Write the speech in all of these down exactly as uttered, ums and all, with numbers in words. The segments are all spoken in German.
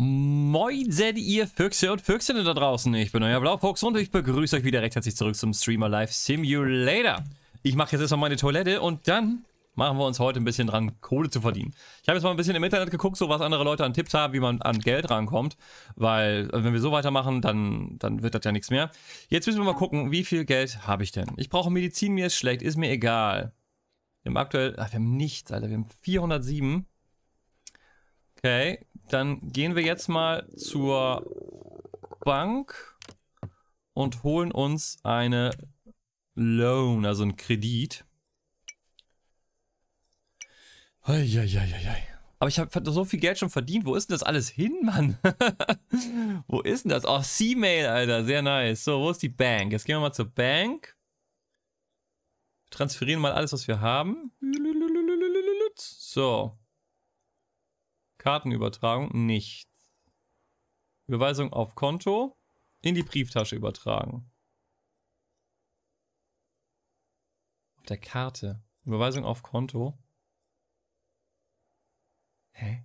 Moin, ihr Füchse und Füchsinnen da draußen. Ich bin euer Blaufuchs und ich begrüße euch wieder recht herzlich zurück zum Streamer Live Simulator. Ich mache jetzt erstmal meine Toilette und dann machen wir uns heute ein bisschen dran, Kohle zu verdienen. Ich habe jetzt mal ein bisschen im Internet geguckt, so was andere Leute an Tipps haben, wie man an Geld rankommt. Weil, wenn wir so weitermachen, dann, dann wird das ja nichts mehr. Jetzt müssen wir mal gucken, wie viel Geld habe ich denn? Ich brauche Medizin, mir ist schlecht, ist mir egal. Wir haben aktuell, ach, wir haben nichts, Alter, wir haben vierhundertsieben. Okay, dann gehen wir jetzt mal zur Bank und holen uns eine Loan, also einen Kredit. Eieieiei. Aber ich habe so viel Geld schon verdient. Wo ist denn das alles hin, Mann? Wo ist denn das? Oh, C-Mail, Alter. Sehr nice. So, wo ist die Bank? Jetzt gehen wir mal zur Bank. Transferieren mal alles, was wir haben. So. Kartenübertragung, nichts. Überweisung auf Konto. In die Brieftasche übertragen. Auf der Karte. Überweisung auf Konto. Hä?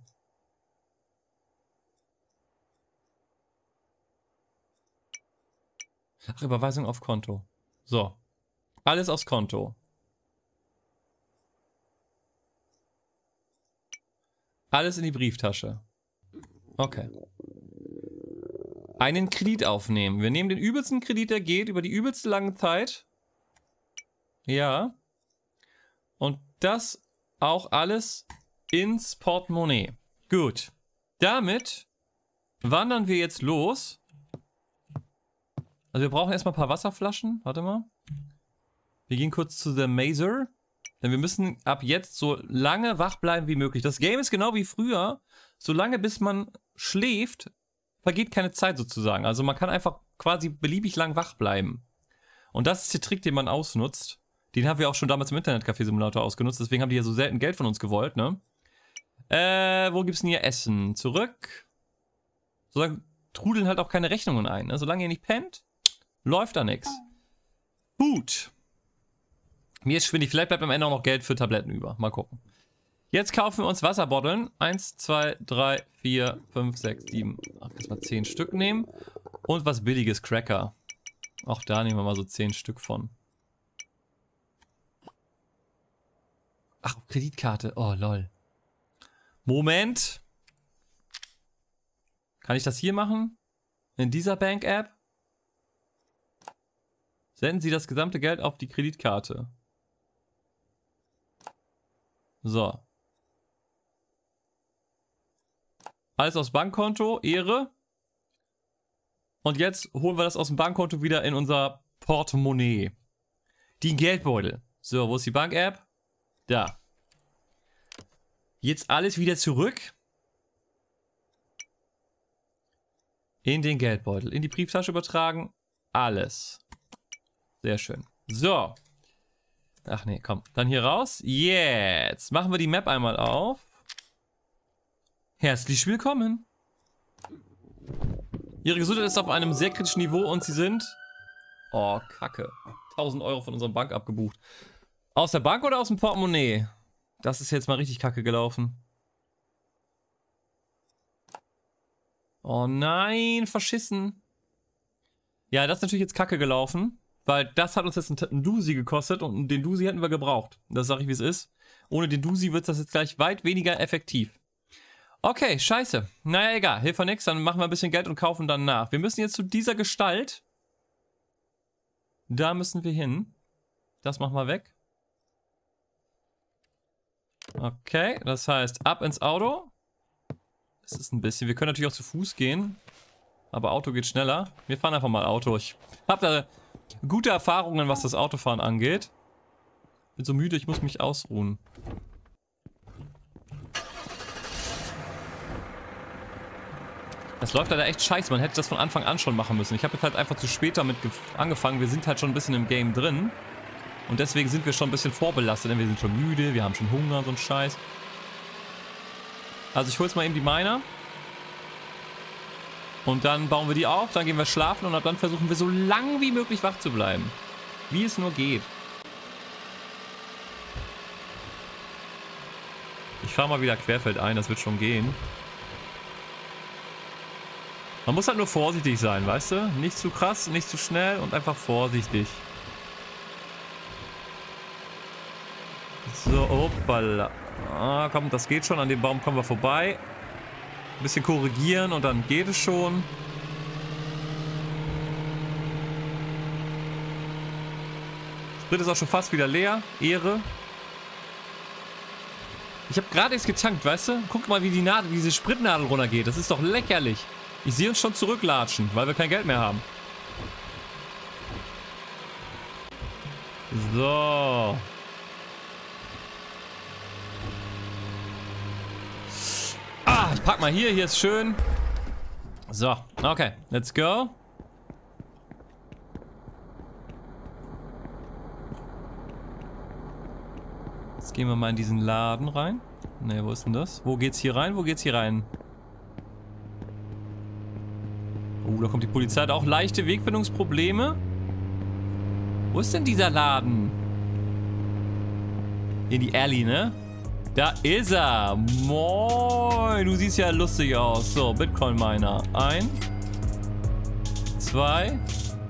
Ach, Überweisung auf Konto. So. Alles aufs Konto. Alles in die Brieftasche. Okay. Einen Kredit aufnehmen. Wir nehmen den übelsten Kredit, der geht, über die übelste lange Zeit. Ja. Und das auch alles ins Portemonnaie. Gut. Damit wandern wir jetzt los. Also wir brauchen erstmal ein paar Wasserflaschen. Warte mal. Wir gehen kurz zu The Mazer. Denn wir müssen ab jetzt so lange wach bleiben wie möglich. Das Game ist genau wie früher. Solange bis man schläft, vergeht keine Zeit sozusagen. Also man kann einfach quasi beliebig lang wach bleiben. Und das ist der Trick, den man ausnutzt. Den haben wir auch schon damals im Internetcafé-Simulator ausgenutzt. Deswegen haben die ja so selten Geld von uns gewollt, ne? Äh, wo gibt's denn hier Essen? Zurück. Solange trudeln halt auch keine Rechnungen ein. Ne? Solange ihr nicht pennt, läuft da nichts. Gut. Mir ist schwindig. Vielleicht bleibt am Ende auch noch Geld für Tabletten über. Mal gucken. Jetzt kaufen wir uns Wasserbotteln. Eins, zwei, drei, vier, fünf, sechs, sieben. Ach, erstmal zehn Stück nehmen. Und was billiges Cracker. Auch da nehmen wir mal so zehn Stück von. Ach, Kreditkarte. Oh, lol. Moment. Kann ich das hier machen? In dieser Bank-App? Senden Sie das gesamte Geld auf die Kreditkarte. So. Alles aufs Bankkonto. Ehre. Und jetzt holen wir das aus dem Bankkonto wieder in unser Portemonnaie. Die Geldbeutel. So, wo ist die Bank-App? Da. Jetzt alles wieder zurück. In den Geldbeutel. In die Brieftasche übertragen. Alles. Sehr schön. So. Ach nee, komm. Dann hier raus. Jetzt machen wir die Map einmal auf. Herzlich willkommen. Ihre Gesundheit ist auf einem sehr kritischen Niveau und Sie sind... Oh, Kacke. tausend Euro von unserer Bank abgebucht. Aus der Bank oder aus dem Portemonnaie? Das ist jetzt mal richtig kacke gelaufen. Oh nein, verschissen. Ja, das ist natürlich jetzt kacke gelaufen. Weil das hat uns jetzt einen Dusi gekostet und den Dusi hätten wir gebraucht. Das sage ich, wie es ist. Ohne den Dusi wird das jetzt gleich weit weniger effektiv. Okay, scheiße. Naja, egal. Hilft ja nichts. Dann machen wir ein bisschen Geld und kaufen dann nach. Wir müssen jetzt zu dieser Gestalt. Da müssen wir hin. Das machen wir weg. Okay, das heißt, ab ins Auto. Das ist ein bisschen... Wir können natürlich auch zu Fuß gehen. Aber Auto geht schneller. Wir fahren einfach mal Auto. Ich habe da gute Erfahrungen, was das Autofahren angeht. Bin so müde, ich muss mich ausruhen. Das läuft leider echt scheiße. Man hätte das von Anfang an schon machen müssen. Ich habe jetzt halt einfach zu spät damit angefangen. Wir sind halt schon ein bisschen im Game drin. Und deswegen sind wir schon ein bisschen vorbelastet. Denn wir sind schon müde, wir haben schon Hunger und so ein Scheiß. Also ich hole jetzt mal eben die Miner. Und dann bauen wir die auf, dann gehen wir schlafen und dann versuchen wir so lang wie möglich wach zu bleiben. Wie es nur geht. Ich fahre mal wieder querfeldein, das wird schon gehen. Man muss halt nur vorsichtig sein, weißt du? Nicht zu krass, nicht zu schnell und einfach vorsichtig. So, hoppala. Ah, komm, das geht schon. An dem Baum kommen wir vorbei. Ein bisschen korrigieren und dann geht es schon. Sprit ist auch schon fast wieder leer. Ehre. Ich habe gerade jetzt getankt, weißt du? Guck mal, wie die Nadel, wie diese Spritnadel runtergeht. Das ist doch lächerlich. Ich sehe uns schon zurücklatschen, weil wir kein Geld mehr haben. So. Ah, ich pack mal hier. Hier ist schön. So, okay. Let's go. Jetzt gehen wir mal in diesen Laden rein. Ne, wo ist denn das? Wo geht's hier rein? Wo geht's hier rein? Oh, da kommt die Polizei. Hat auch leichte Wegfindungsprobleme. Wo ist denn dieser Laden? In die Alley, ne? Da ist er. Moin. Du siehst ja lustig aus. So, Bitcoin-Miner. Ein. Zwei.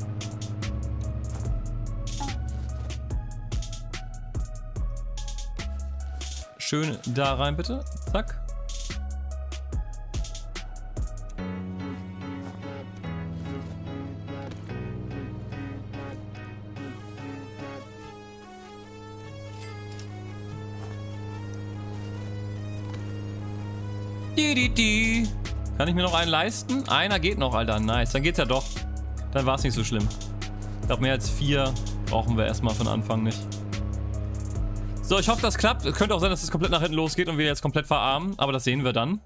Schön da rein, bitte. Zack. Die, die, die. Kann ich mir noch einen leisten? Einer geht noch, Alter. Nice. Dann geht's ja doch. Dann war es nicht so schlimm. Ich glaube, mehr als vier brauchen wir erstmal von Anfang nicht. So, ich hoffe, das klappt. Es könnte auch sein, dass es komplett nach hinten losgeht und wir jetzt komplett verarmen. Aber das sehen wir dann.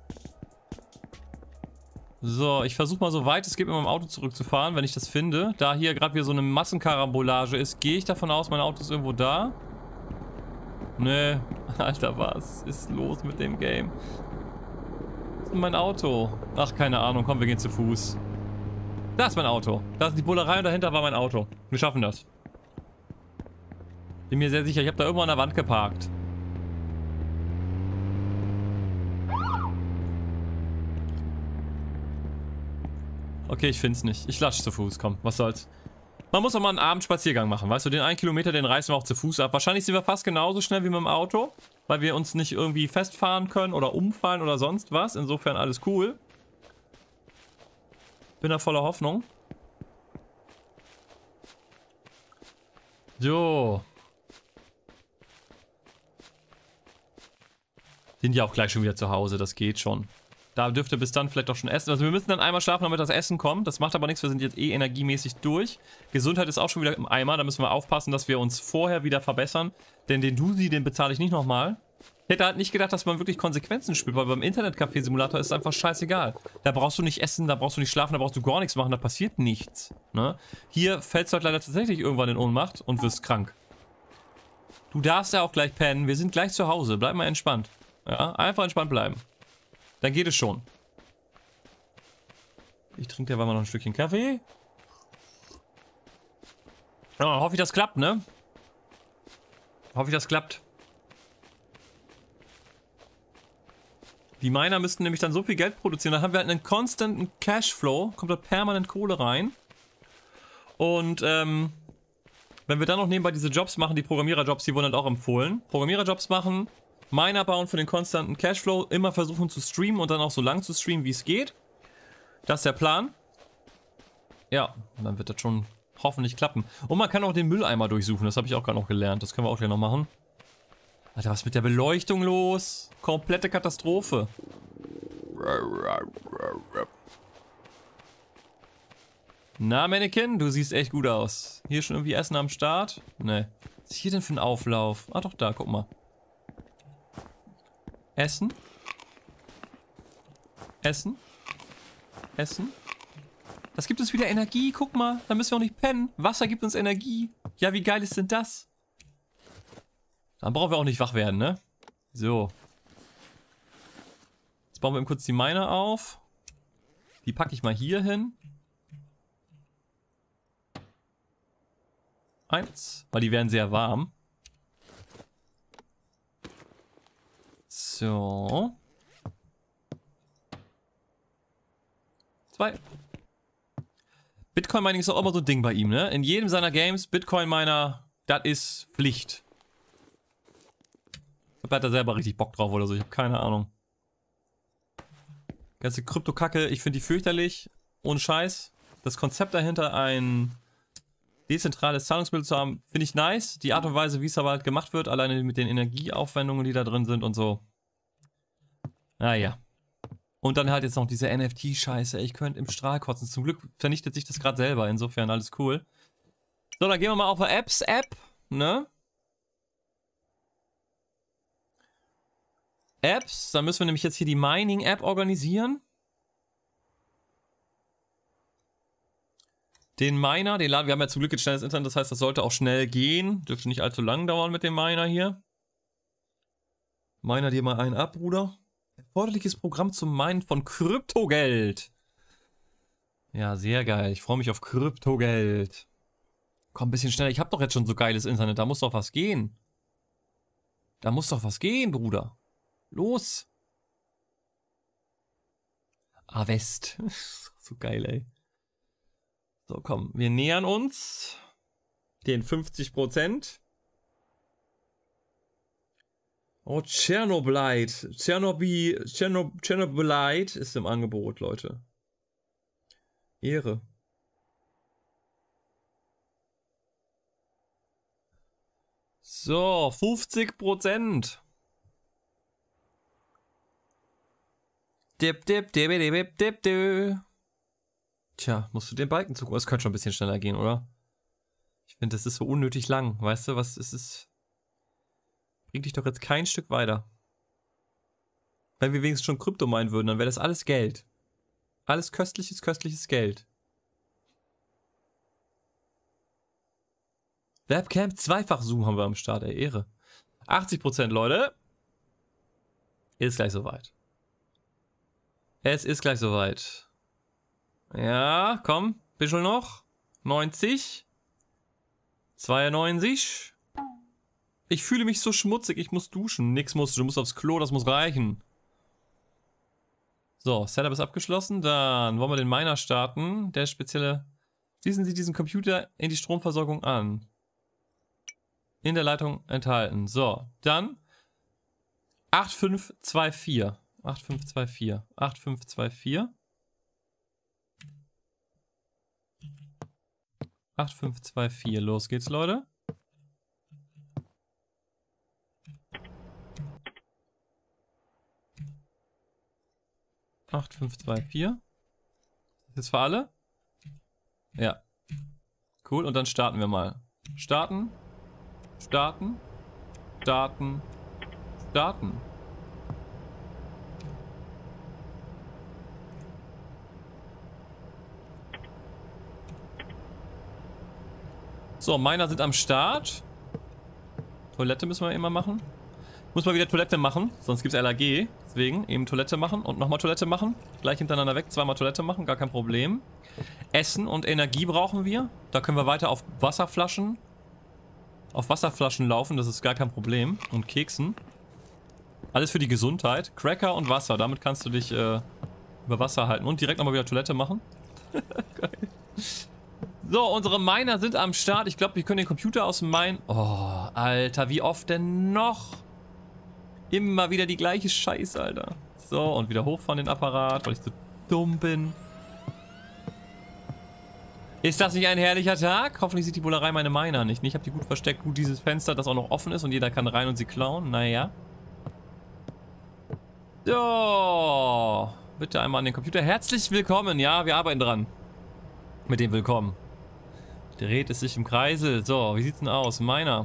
So, ich versuche mal so weit es geht mit meinem Auto zurückzufahren, wenn ich das finde. Da hier gerade wieder so eine Massenkarambolage ist, gehe ich davon aus, mein Auto ist irgendwo da. Nee. Alter, was ist los mit dem Game? Was ist denn mein Auto? Ach, keine Ahnung. Komm, wir gehen zu Fuß. Da ist mein Auto. Da ist die Bullerei und dahinter war mein Auto. Wir schaffen das. Bin mir sehr sicher, ich habe da irgendwo an der Wand geparkt. Okay, ich find's nicht. Ich latsche zu Fuß, komm, was soll's. Man muss auch mal einen Abendspaziergang machen, weißt du, den einen Kilometer, den reißen wir auch zu Fuß ab. Wahrscheinlich sind wir fast genauso schnell wie mit dem Auto, weil wir uns nicht irgendwie festfahren können oder umfallen oder sonst was. Insofern alles cool. Bin da voller Hoffnung. So. Sind ja auch gleich schon wieder zu Hause, das geht schon. Da dürfte bis dann vielleicht auch schon essen. Also wir müssen dann einmal schlafen, damit das Essen kommt. Das macht aber nichts, wir sind jetzt eh energiemäßig durch. Gesundheit ist auch schon wieder im Eimer, da müssen wir aufpassen, dass wir uns vorher wieder verbessern. Denn den Dusi, den bezahle ich nicht nochmal. Ich hätte halt nicht gedacht, dass man wirklich Konsequenzen spürt, weil beim Internetcafé-Simulator ist es einfach scheißegal. Da brauchst du nicht essen, da brauchst du nicht schlafen, da brauchst du gar nichts machen, da passiert nichts. Ne? Hier fällst du halt leider tatsächlich irgendwann in Ohnmacht und wirst krank. Du darfst ja auch gleich pennen, wir sind gleich zu Hause, bleib mal entspannt. Ja, einfach entspannt bleiben. Dann geht es schon. Ich trinke derweil mal noch ein Stückchen Kaffee. Ja, hoffe ich, das klappt, ne? Hoffe ich, das klappt. Die Miner müssten nämlich dann so viel Geld produzieren. Dann haben wir halt einen konstanten Cashflow. Kommt da permanent Kohle rein. Und, ähm... wenn wir dann noch nebenbei diese Jobs machen, die Programmiererjobs, die wurden halt auch empfohlen. Programmiererjobs machen... Miner bauen für den konstanten Cashflow, immer versuchen zu streamen und dann auch so lang zu streamen, wie es geht. Das ist der Plan. Ja, dann wird das schon hoffentlich klappen. Und man kann auch den Mülleimer durchsuchen, das habe ich auch gerade noch gelernt. Das können wir auch gleich noch machen. Alter, was ist mit der Beleuchtung los? Komplette Katastrophe. Na, Mannequin, du siehst echt gut aus. Hier schon irgendwie Essen am Start? Ne. Was ist hier denn für ein Auflauf? Ah doch, da, guck mal. Essen. Essen. Essen. Das gibt uns wieder Energie, guck mal. Da müssen wir auch nicht pennen. Wasser gibt uns Energie. Ja, wie geil ist denn das? Dann brauchen wir auch nicht wach werden, ne? So. Jetzt bauen wir eben kurz die Miner auf. Die packe ich mal hier hin. Eins. Weil die werden sehr warm. So. bei. Bitcoin Mining ist auch immer so ein Ding bei ihm, ne? In jedem seiner Games, Bitcoin Miner, das ist Pflicht. Ich glaube, er hat da selber richtig Bock drauf oder so, ich habe keine Ahnung. Ganze Krypto-Kacke, ich finde die fürchterlich. Ohne Scheiß. Das Konzept dahinter, ein dezentrales Zahlungsmittel zu haben, finde ich nice. Die Art und Weise, wie es aber halt gemacht wird, alleine mit den Energieaufwendungen, die da drin sind und so. Naja. Und dann halt jetzt noch diese N F T-Scheiße. Ich könnte im Strahl kotzen. Zum Glück vernichtet sich das gerade selber. Insofern alles cool. So, dann gehen wir mal auf die Apps-App. Ne? Apps. Dann müssen wir nämlich jetzt hier die Mining-App organisieren. Den Miner, den laden wir haben ja zum Glück jetzt schnelles Internet. Das heißt, das sollte auch schnell gehen. Dürfte nicht allzu lang dauern mit dem Miner hier. Miner dir mal einen ab, Bruder. Erforderliches Programm zum Minen von Kryptogeld. Ja, sehr geil. Ich freue mich auf Kryptogeld. Komm, ein bisschen schneller. Ich habe doch jetzt schon so geiles Internet. Da muss doch was gehen. Da muss doch was gehen, Bruder. Los. Ah, West. So geil, ey. So, komm. Wir nähern uns den fünfzig Prozent. Oh, Chernobylite. Tschernobyl, Tschernob Chernobylite ist im Angebot, Leute. Ehre. So, fünfzig Prozent. Dip, dip, dip, dip, dip, dip, dip. Tja, musst du den Balken zugucken. Es könnte schon ein bisschen schneller gehen, oder? Ich finde, das ist so unnötig lang. Weißt du, was ist es? Bringt dich doch jetzt kein Stück weiter. Wenn wir wenigstens schon Krypto meinen würden, dann wäre das alles Geld. Alles köstliches, köstliches Geld. Webcam Zweifach-Zoom haben wir am Start, ey, Ehre. achtzig Prozent, Leute. Ist gleich soweit. Es ist gleich soweit. Ja, komm, bisschen noch. neunzig. zweiundneunzig. Ich fühle mich so schmutzig, ich muss duschen. Nix muss, du musst aufs Klo, das muss reichen. So, Setup ist abgeschlossen. Dann wollen wir den Miner starten. Der spezielle... Schließen Sie diesen Computer in die Stromversorgung an. In der Leitung enthalten. So, dann acht fünf zwei vier. acht fünf zwei vier. acht fünf zwei vier. acht fünf zwei vier. Los geht's, Leute. acht fünf zwei vier. Ist das für alle? Ja. Cool, und dann starten wir mal. Starten. Starten. Starten. Starten. So, Miner sind am Start. Toilette müssen wir immer machen. Muss mal wieder Toilette machen, sonst gibt es L A G. Deswegen eben Toilette machen und nochmal Toilette machen. Gleich hintereinander weg, zweimal Toilette machen, gar kein Problem. Essen und Energie brauchen wir. Da können wir weiter auf Wasserflaschen. Auf Wasserflaschen laufen, das ist gar kein Problem. Und Keksen. Alles für die Gesundheit. Cracker und Wasser, damit kannst du dich äh, über Wasser halten. Und direkt nochmal wieder Toilette machen. Geil. So, unsere Miner sind am Start. Ich glaube, wir können den Computer aus dem Mine... Oh, Alter, wie oft denn noch? Immer wieder die gleiche Scheiße, Alter. So, und wieder hochfahren den Apparat, weil ich so dumm bin. Ist das nicht ein herrlicher Tag? Hoffentlich sieht die Bullerei meine Miner nicht. Ich habe die gut versteckt. Gut, dieses Fenster, das auch noch offen ist und jeder kann rein und sie klauen. Naja. So. Bitte einmal an den Computer. Herzlich willkommen. Ja, wir arbeiten dran. Mit dem Willkommen. Dreht es sich im Kreisel. So, wie sieht's denn aus? Miner.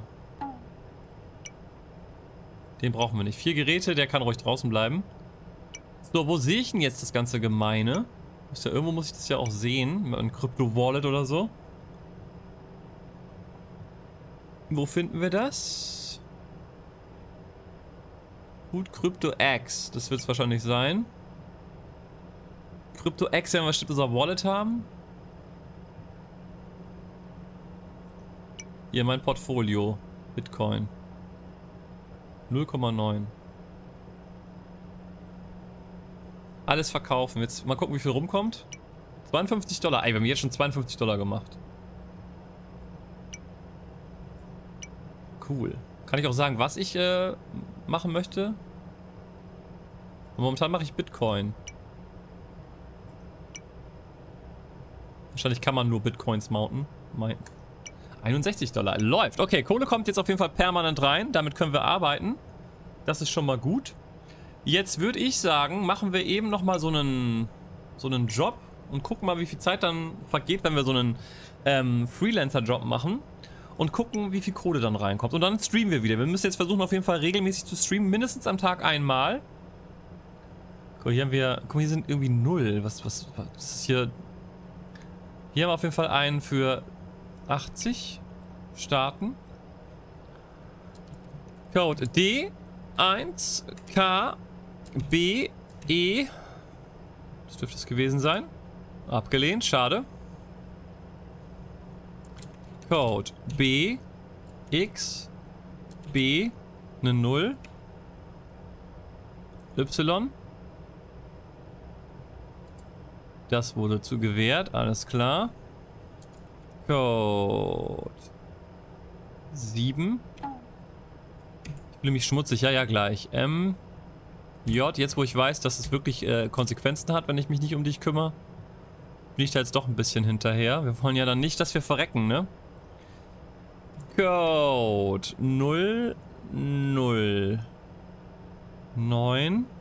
Den brauchen wir nicht. Vier Geräte, der kann ruhig draußen bleiben. So, wo sehe ich denn jetzt das ganze Gemeine? Muss ja, irgendwo muss ich das ja auch sehen. Mit einem Crypto-Wallet oder so. Wo finden wir das? Gut, Crypto-X. Das wird es wahrscheinlich sein. Crypto-X werden wir bestimmt unser Wallet haben. Hier mein Portfolio. Bitcoin. null Komma neun. Alles verkaufen. Jetzt mal gucken, wie viel rumkommt. zweiundfünfzig Dollar. Ey, wir haben jetzt schon zweiundfünfzig Dollar gemacht. Cool. Kann ich auch sagen, was ich äh, machen möchte? Momentan mache ich Bitcoin. Wahrscheinlich kann man nur Bitcoins mounten. Mein einundsechzig Dollar. Läuft. Okay, Kohle kommt jetzt auf jeden Fall permanent rein. Damit können wir arbeiten. Das ist schon mal gut. Jetzt würde ich sagen, machen wir eben nochmal so einen, so einen Job und gucken mal, wie viel Zeit dann vergeht, wenn wir so einen ähm, Freelancer-Job machen. Und gucken, wie viel Kohle dann reinkommt. Und dann streamen wir wieder. Wir müssen jetzt versuchen, auf jeden Fall regelmäßig zu streamen. Mindestens am Tag einmal. Guck, hier haben wir... Guck mal, hier sind irgendwie null. Was, was, was ist hier... Hier haben wir auf jeden Fall einen für achtzig. Starten. Code D eins K B E. Das dürfte es gewesen sein. Abgelehnt, schade. Code B X B eine null Y. Das wurde zu gewährt, alles klar. Code sieben. Ich fühle mich schmutzig, ja, ja, gleich. M J, jetzt wo ich weiß, dass es wirklich äh, Konsequenzen hat, wenn ich mich nicht um dich kümmere, bin ich da jetzt doch ein bisschen hinterher. Wir wollen ja dann nicht, dass wir verrecken, ne? Code null null neun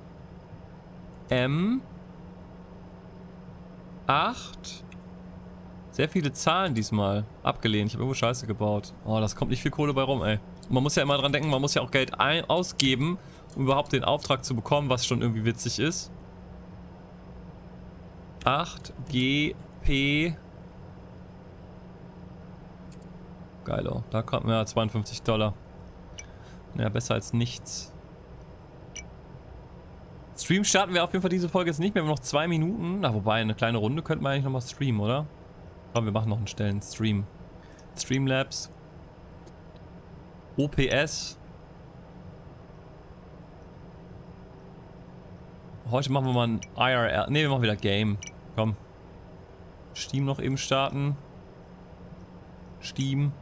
M acht. Sehr viele Zahlen diesmal. Abgelehnt. Ich habe irgendwo Scheiße gebaut. Oh, das kommt nicht viel Kohle bei rum, ey. Man muss ja immer dran denken, man muss ja auch Geld ein ausgeben, um überhaupt den Auftrag zu bekommen, was schon irgendwie witzig ist. acht G P. Geilo. Da kommt mir ja, zweiundfünfzig Dollar. Ja, besser als nichts. Stream starten wir auf jeden Fall diese Folge jetzt nicht mehr. Wir haben noch zwei Minuten. Na, wobei, eine kleine Runde könnten wir eigentlich nochmal streamen, oder? Aber wir machen noch einen schnellen Stream. Streamlabs. O P S. Heute machen wir mal ein I R L. Ne, wir machen wieder Game. Komm. Steam noch eben starten. Steam.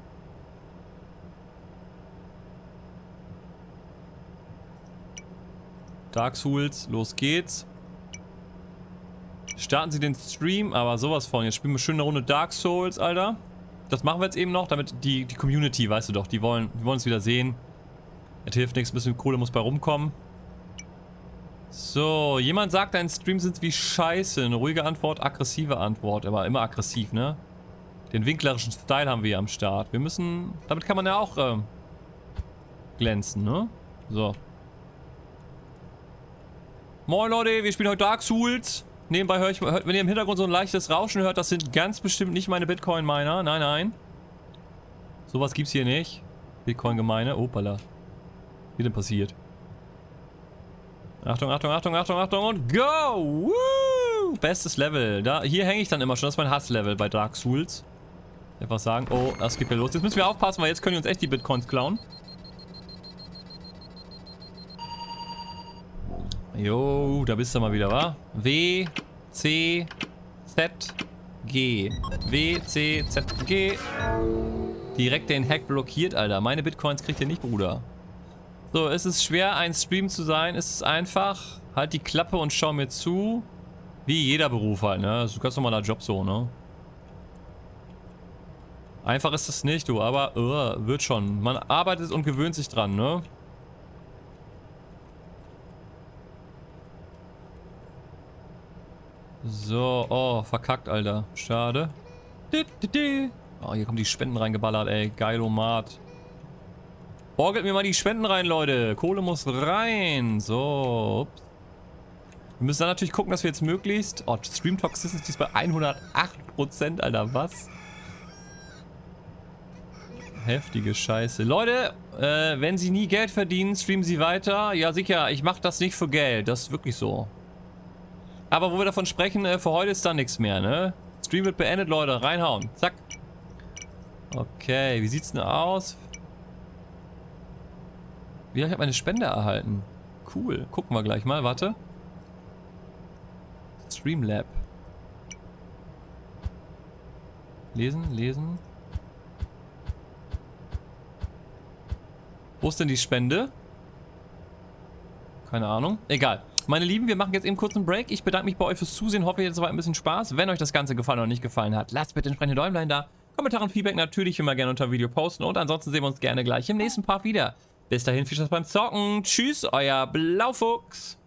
Dark Souls, los geht's. Starten Sie den Stream, aber sowas von. Jetzt spielen wir schön eine Runde Dark Souls, Alter. Das machen wir jetzt eben noch, damit die, die Community, weißt du doch, die wollen, die wollen es wieder sehen. Es hilft nichts, ein bisschen Kohle muss bei rumkommen. So, jemand sagt, dein Stream sind wie Scheiße. Eine ruhige Antwort, aggressive Antwort, aber immer aggressiv, ne? Den winklerischen Style haben wir hier am Start. Wir müssen, damit kann man ja auch äh, glänzen, ne? So. Moin Leute, wir spielen heute Dark Souls. Nebenbei höre ich, hört, wenn ihr im Hintergrund so ein leichtes Rauschen hört, das sind ganz bestimmt nicht meine Bitcoin-Miner. Nein, nein. Sowas gibt's hier nicht. Bitcoin-Gemeine. Opala. Wie denn passiert? Achtung, Achtung, Achtung, Achtung, Achtung und go! Woo! Bestes Level. Da, hier hänge ich dann immer schon. Das ist mein Hasslevel bei Dark Souls. Einfach sagen, oh, das geht ja los. Jetzt müssen wir aufpassen, weil jetzt können die uns echt die Bitcoins klauen. Jo, da bist du mal wieder, wa? W, C, Z, G. W, C, Z, G. Direkt den Hack blockiert, Alter. Meine Bitcoins kriegt ihr nicht, Bruder. So, ist es schwer, ein Stream zu sein? Ist es einfach? Halt die Klappe und schau mir zu. Wie jeder Beruf halt, ne? Das ist ein ganz normaler Job so, ne? Einfach ist das nicht, du, aber uh, wird schon. Man arbeitet und gewöhnt sich dran, ne? So, oh, verkackt, Alter. Schade. Oh, hier kommen die Spenden reingeballert, ey. Geilomat. Borgelt mir mal die Spenden rein, Leute. Kohle muss rein. So. Ups. Wir müssen dann natürlich gucken, dass wir jetzt möglichst... Oh, Stream Toxicity ist bei hundertacht Prozent, Alter. Was? Heftige Scheiße. Leute, äh, wenn Sie nie Geld verdienen, streamen Sie weiter. Ja, sicher. Ich mache das nicht für Geld. Das ist wirklich so. Aber wo wir davon sprechen, äh, für heute ist da nichts mehr, ne? Stream wird beendet, Leute. Reinhauen. Zack. Okay, wie sieht's denn aus? Ja, ich habe meine Spende erhalten. Cool. Gucken wir gleich mal. Warte. Streamlab. Lesen, lesen. Wo ist denn die Spende? Keine Ahnung. Egal. Meine Lieben, wir machen jetzt eben kurz einen Break. Ich bedanke mich bei euch fürs Zusehen. Hoffe, ihr hattet soweit ein bisschen Spaß. Wenn euch das Ganze gefallen oder nicht gefallen hat, lasst bitte entsprechende Däumlein da. Kommentare und Feedback natürlich immer gerne unter dem Video posten. Und ansonsten sehen wir uns gerne gleich im nächsten Part wieder. Bis dahin, viel Spaß beim Zocken. Tschüss, euer Blaufuchs.